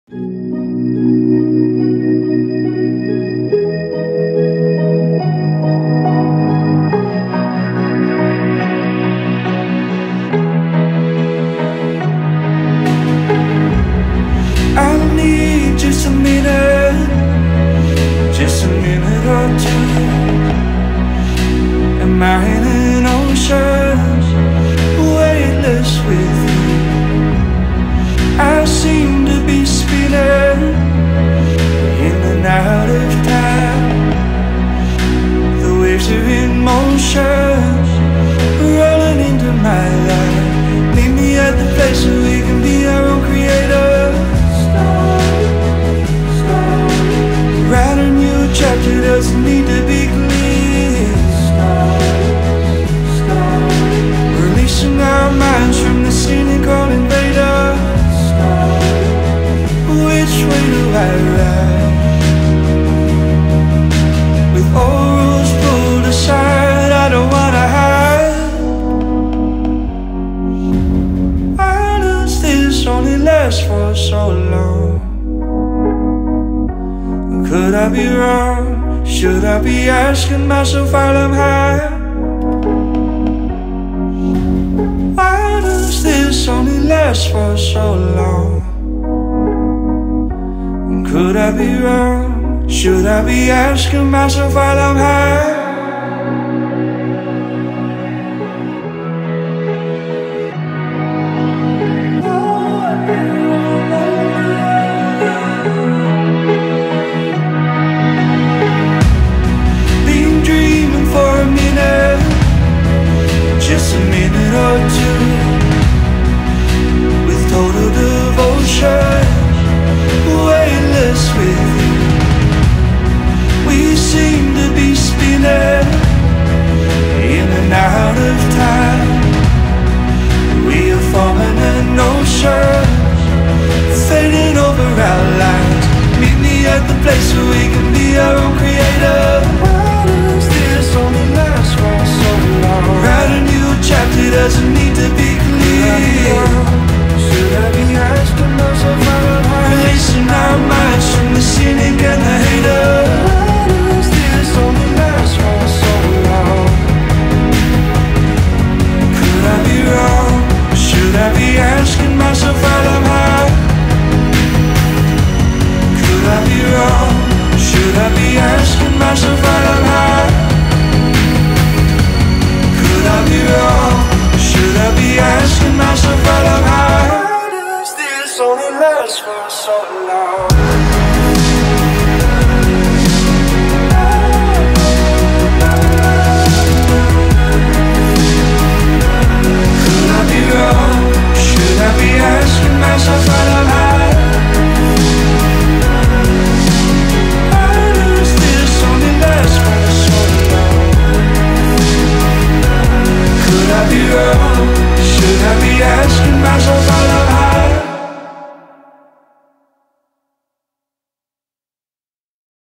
Am I in an ocean, weightless with you? I seem to be spinning in and out of time. The waves are in motion, rolling into my life. Meet me at the place where we can be our own creators. Write a new chapter, doesn't need to be clear. Releasing our minds from the cynical invader. Which way do I ride? With all rules pulled aside, I don't wanna hide. Why does this only last for so long? Could I be wrong? Should I be asking myself while I'm high? Why does this only last for so long? Could I be wrong? Should I be asking myself while I'm high? Just a minute or two, with total devotion, weightless with you. We seem to be spinning in and out of time. We are forming an ocean, fading over our lines. Meet me at the place where we can be our own creator. Why does this only last for so long? Write a new chapter, doesn't need to be clear. Should I be asking myself how I'm releasing our minds from the cynic and the hater? Why does this only last for so long? Could I be wrong? Should I be asking myself while I'm high? Could I be wrong? Should I be asking myself while I'm high? Could I be wrong? Should I be asking myself while I'm high? Why does this only last for so long? Could I be wrong? Should I be asking myself while I'm high? Why does this only last for so long? Could I be wrong? Should I be asking myself how long?